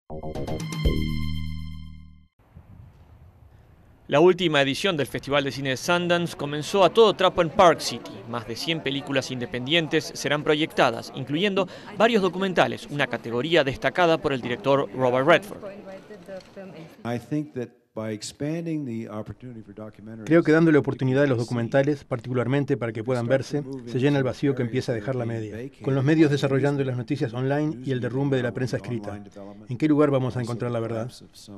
La última edición del Festival de Cine de Sundance comenzó a todo trapo en Park City. Más de 100 películas independientes serán proyectadas, incluyendo varios documentales, una categoría destacada por el director Robert Redford. Creo que dándole oportunidad a los documentales, particularmente para que puedan verse, se llena el vacío que empieza a dejar la media. Con los medios desarrollando las noticias online y el derrumbe de la prensa escrita, ¿en qué lugar vamos a encontrar la verdad?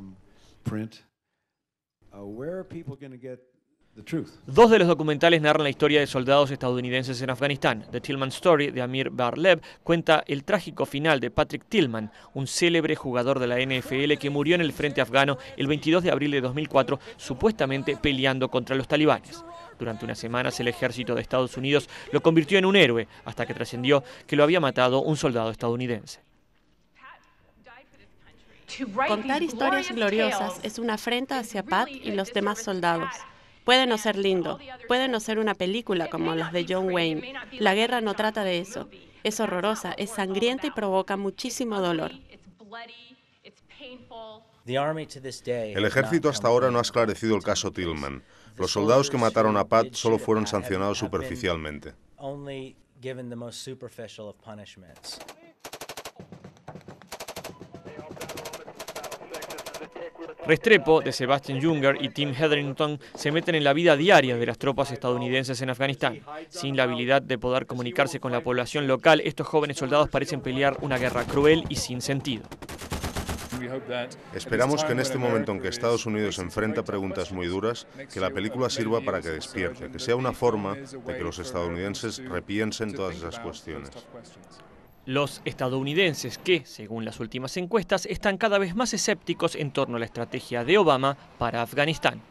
Dos de los documentales narran la historia de soldados estadounidenses en Afganistán. The Tillman Story, de Amir Bar-Lev, cuenta el trágico final de Patrick Tillman, un célebre jugador de la NFL que murió en el frente afgano el 22 de abril de 2004, supuestamente peleando contra los talibanes. Durante unas semanas el ejército de Estados Unidos lo convirtió en un héroe, hasta que trascendió que lo había matado un soldado estadounidense. Contar historias gloriosas es una afrenta hacia Pat y los demás soldados. Puede no ser lindo, puede no ser una película como las de John Wayne. La guerra no trata de eso. Es horrorosa, es sangrienta y provoca muchísimo dolor. El ejército hasta ahora no ha esclarecido el caso Tillman. Los soldados que mataron a Pat solo fueron sancionados superficialmente. Restrepo, de Sebastian Junger, y Tim Hetherington se meten en la vida diaria de las tropas estadounidenses en Afganistán. Sin la habilidad de poder comunicarse con la población local, estos jóvenes soldados parecen pelear una guerra cruel y sin sentido. Esperamos que en este momento en que Estados Unidos enfrenta preguntas muy duras, que la película sirva para que despierte, que sea una forma de que los estadounidenses repiensen todas esas cuestiones. Los estadounidenses que, según las últimas encuestas, están cada vez más escépticos en torno a la estrategia de Obama para Afganistán.